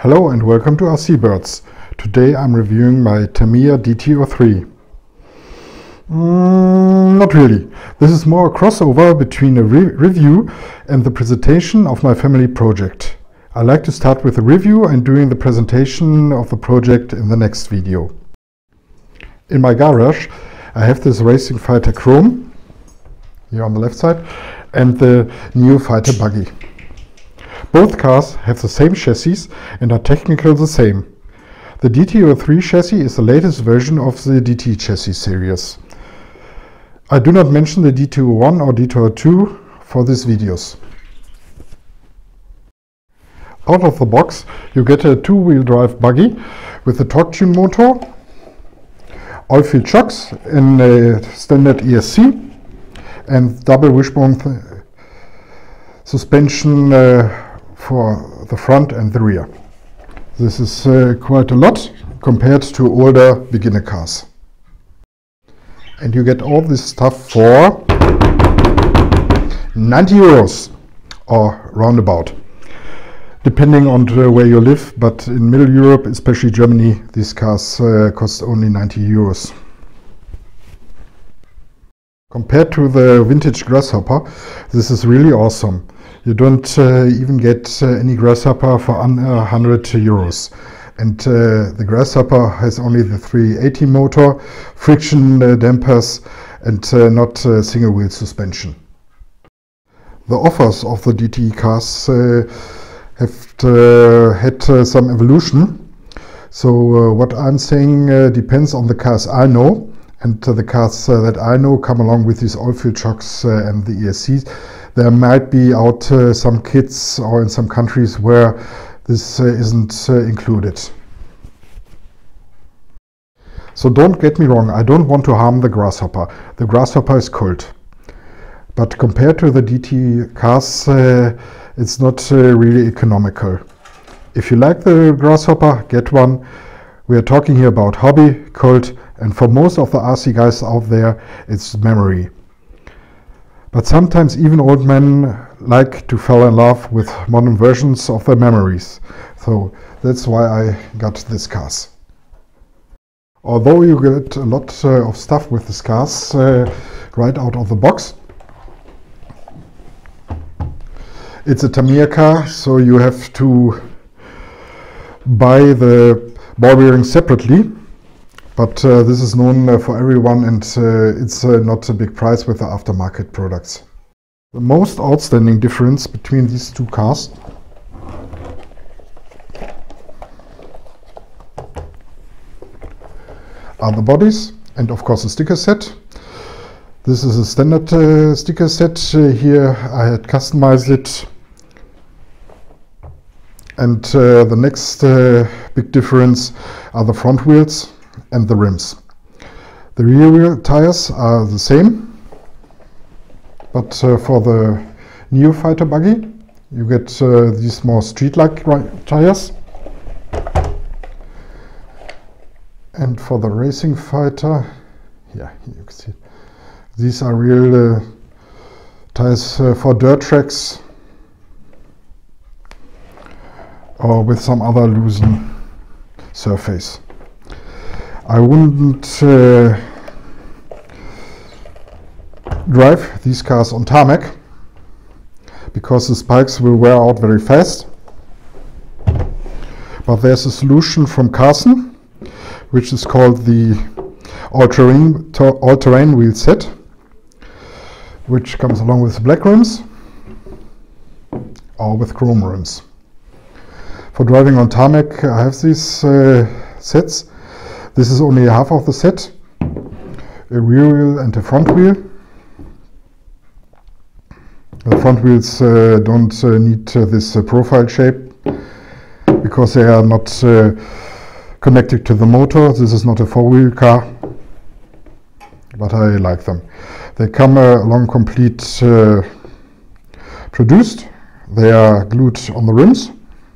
Hello and welcome to RC Birds. Today I'm reviewing my Tamiya DT03. Not really. This is more a crossover between a review and the presentation of my family project. I like to start with a review and doing the presentation of the project in the next video. In my garage I have this Racing Fighter Chrome, here on the left side, and the Neo Fighter Buggy. Both cars have the same chassis and are technically the same. The DT03 chassis is the latest version of the DT chassis series. I do not mention the DT01 or DT02 for these videos. Out of the box you get a two-wheel drive buggy with a torque tune motor, oil-filled shocks in a standard ESC, and double wishbone suspension for the front and the rear. This is quite a lot compared to older beginner cars. And you get all this stuff for 90 euros or roundabout, depending on where you live, but in Middle Europe, especially Germany, these cars cost only 90 euros. Compared to the vintage Grasshopper, this is really awesome. You don't even get any Grasshopper for under 100 euros. And the Grasshopper has only the 380 motor, friction dampers, and not single wheel suspension. The offers of the DT cars have had some evolution. So what I'm saying depends on the cars I know. And the cars that I know come along with these oil-filled shocks and the ESCs. There might be out some kits or in some countries where this isn't included. So don't get me wrong, I don't want to harm the Grasshopper. The Grasshopper is cold. But compared to the DT cars, it's not really economical. If you like the Grasshopper, get one. We are talking here about hobby, cult, and for most of the RC guys out there, it's memory. But sometimes even old men like to fall in love with modern versions of their memories. So that's why I got these cars. Although you get a lot of stuff with these cars right out of the box. It's a Tamiya car, so you have to buy the ball bearings separately. But this is known for everyone, and it's not a big price with the aftermarket products. The most outstanding difference between these two cars are the bodies and of course the sticker set. This is a standard sticker set. Here I had customized it. And the next big difference are the front wheels and the rims. The rear wheel tires are the same, but for the Neo Fighter Buggy you get these more street-like tires, and for the Racing Fighter, yeah, you can see it. These are real tires for dirt tracks or with some other loosened surface. I wouldn't drive these cars on tarmac because the spikes will wear out very fast. But there's a solution from Carson, which is called the all-terrain wheel set, which comes along with black rims or with chrome rims. For driving on tarmac I have these sets. This is only half of the set, a rear wheel and a front wheel. The front wheels don't need this profile shape because they are not connected to the motor. This is not a four-wheel car, but I like them. They come along complete produced. They are glued on the rims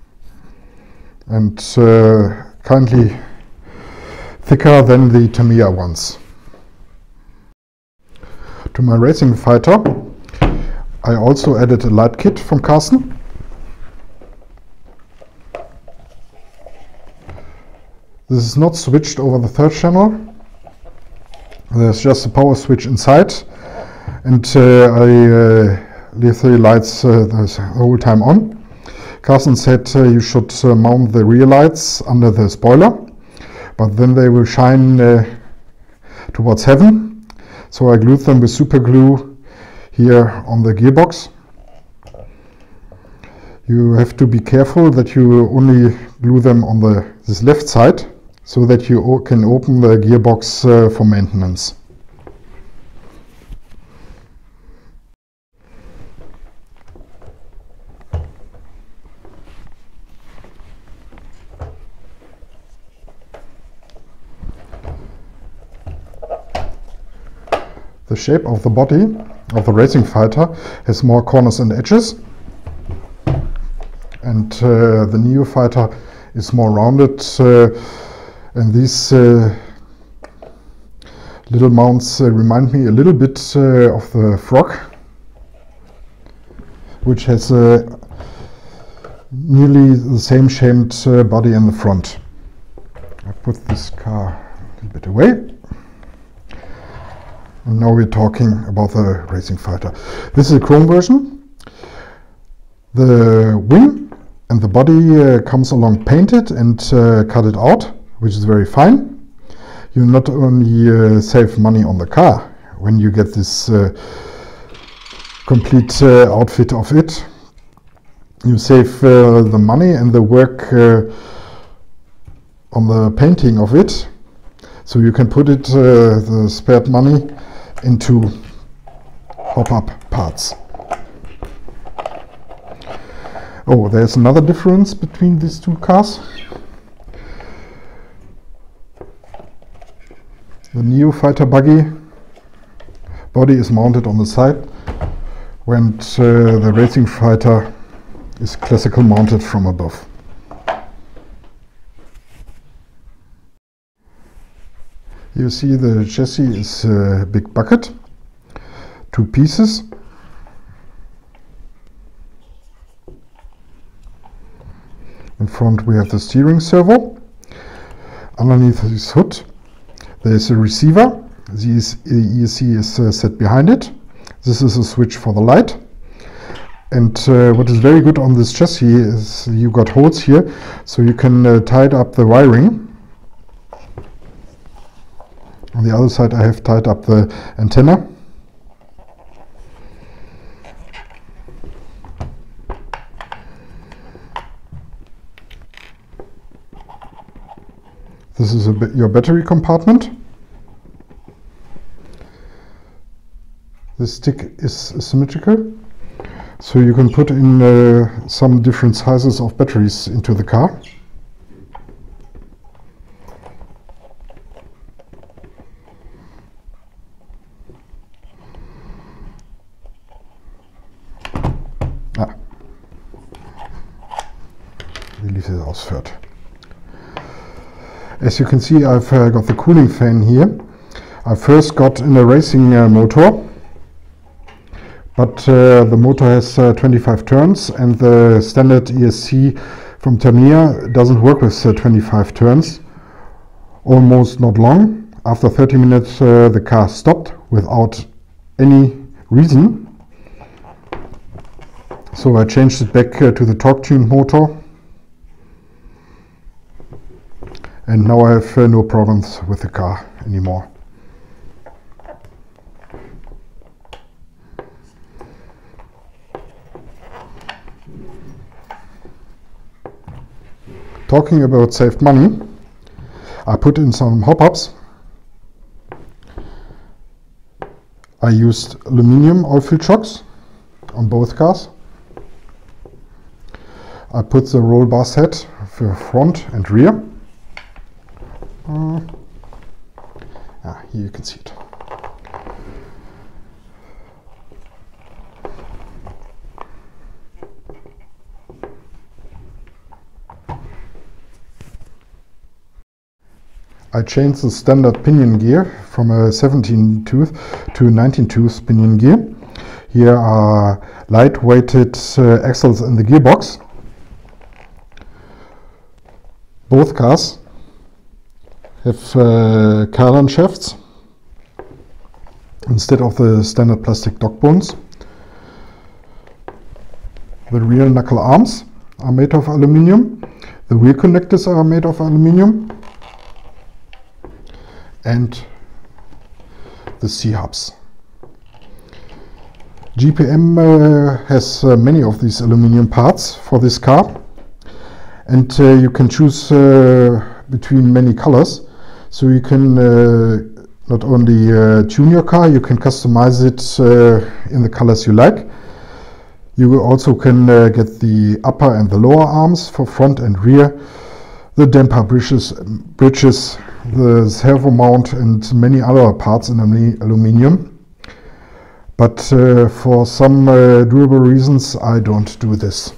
and kindly thicker than the Tamiya ones. To my Racing Fighter I also added a light kit from Carson. This is not switched over the third channel. There's just a power switch inside, and I leave the lights the whole time on. Carsten said you should mount the rear lights under the spoiler, but then they will shine towards heaven. So I glued them with super glue here on the gearbox. You have to be careful that you only glue them on this left side, so that you can open the gearbox for maintenance. The shape of the body of the Racing Fighter has more corners and edges, and the Neo Fighter is more rounded, and these little mounts remind me a little bit of the Frog, which has nearly the same shaped body in the front. I put this car a little bit away. And now we're talking about the Racing Fighter. This is a chrome version. The wing and the body comes along painted and cut it out, which is very fine. You not only save money on the car when you get this complete outfit of it, you save the money and the work on the painting of it, so you can put it, the spared money, into hop-up parts. Oh, there's another difference between these two cars. The Neo Fighter buggy body is mounted on the side, when the Racing Fighter is classical mounted from above. You see the chassis is a big bucket, 2 pieces. In front we have the steering servo. Underneath this hood there is a receiver. The ESC is set behind it. This is a switch for the light. And what is very good on this chassis is you got holes here, so you can tidy up the wiring. On the other side I have tied up the antenna. This is your battery compartment. This stick is symmetrical, so you can put in some different sizes of batteries into the car. Wie lief das ausfährt. As you can see, I've got the cooling fan here. I first got in a racing motor, but the motor has 25 turns, and the standard ESC from Tamiya doesn't work with 25 turns. Almost not long. After 30 minutes the car stopped without any reason. So I changed it back to the torque tuned motor. And now I have no problems with the car anymore. Talking about saved money, I put in some hop-ups. I used aluminum oil-filled shocks on both cars. I put the roll bar set for front and rear. Here you can see it. I changed the standard pinion gear from a 17 tooth to a 19 tooth pinion gear. Here are light-weighted axles in the gearbox. Both cars have Cardan shafts instead of the standard plastic dog bones. The rear knuckle arms are made of aluminium. The wheel connectors are made of aluminium. And the C-hubs. GPM has many of these aluminium parts for this car, and you can choose between many colors, so you can not only tune your car, you can customize it in the colors you like. You also can get the upper and the lower arms for front and rear, the damper bridges, the servo mount, and many other parts in aluminium. But for some durable reasons I don't do this.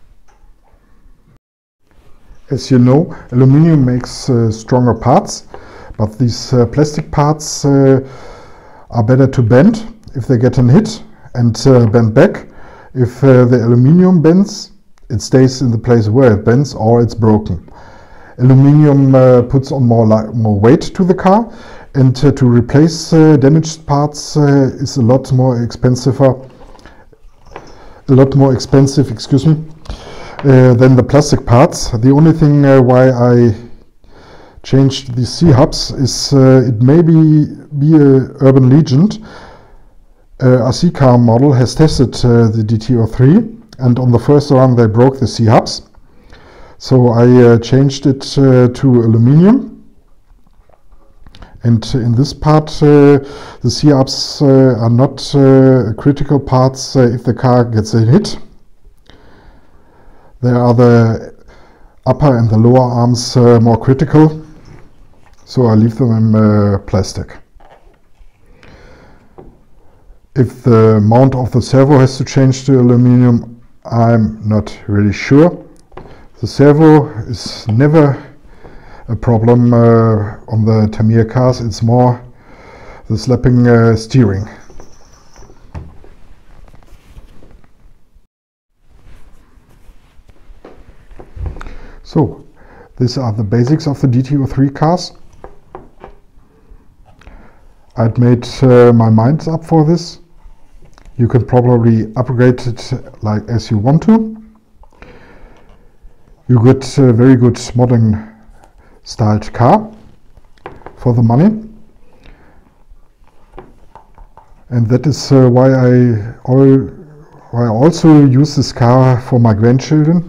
As you know, aluminium makes stronger parts, but these plastic parts are better to bend if they get a hit and bend back. If the aluminium bends, it stays in the place where it bends, or it's broken. Aluminium puts on more weight to the car, and to replace damaged parts is a lot more expensive, excuse me, than the plastic parts. The only thing why I changed the C-hubs is it may be a urban legend. A RC car model has tested the DT03, and on the first run they broke the C-hubs. So I changed it to aluminium. And in this part, the C-hubs are not critical parts if the car gets a hit. There are the upper and the lower arms more critical, so I leave them in plastic. If the mount of the servo has to change to aluminium, I'm not really sure. The servo is never a problem on the Tamiya cars, it's more the slapping steering. So, these are the basics of the DT03 cars. I'd made my mind up for this. You can probably upgrade it like as you want to. You get a very good modern styled car for the money, and that is why I also use this car for my grandchild.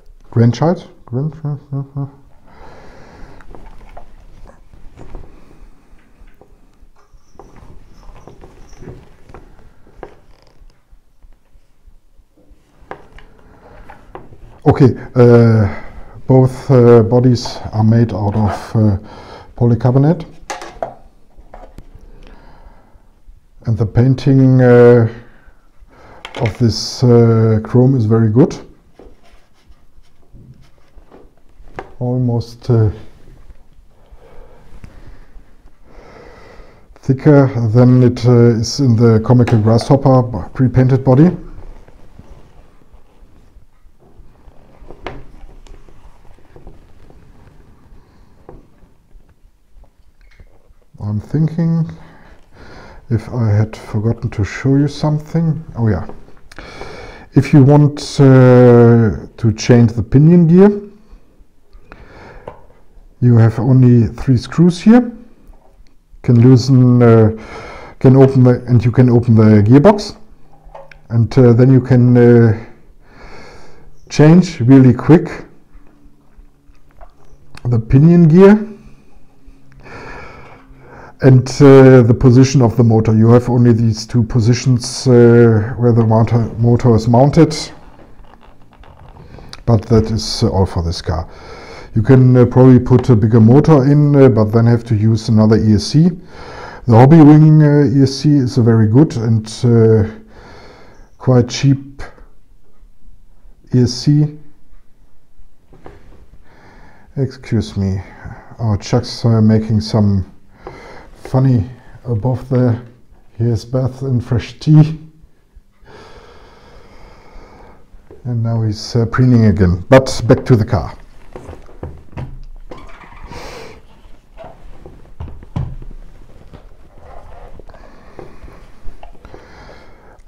Okay, both bodies are made out of polycarbonate, and the painting of this chrome is very good. Almost thicker than it is in the Comical Grasshopper pre-painted body. I'm thinking if I had forgotten to show you something. Oh yeah. If you want to change the pinion gear, you have only 3 screws here. Can loosen, can open you can open the gearbox, and then you can change really quick the pinion gear and the position of the motor. You have only these 2 positions where the motor is mounted, but that is all for this car. You can probably put a bigger motor in, but then have to use another ESC. The Hobbywing ESC is a very good and quite cheap ESC. Excuse me, our Chuck's making some funny above there. Here's Beth in fresh tea, and now he's preening again. But back to the car.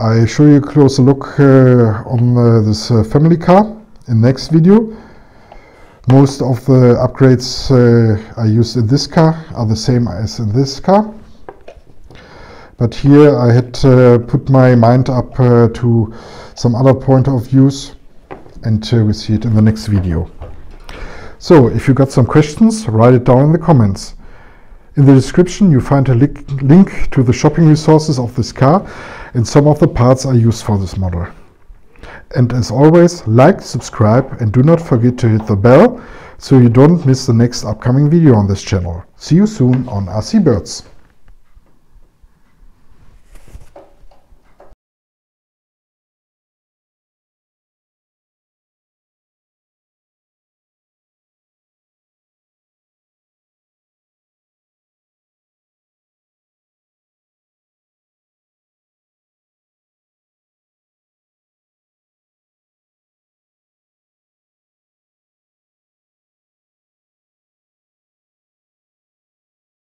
I show you a closer look on this family car in next video. Most of the upgrades I used in this car are the same as in this car. But here I had put my mind up to some other point of views, and we see it in the next video. So if you got some questions, write it down in the comments. In the description you find a link to the shopping resources of this car and some of the parts I used for this model. And as always, like, subscribe, and do not forget to hit the bell so you don't miss the next upcoming video on this channel. See you soon on RC Birds.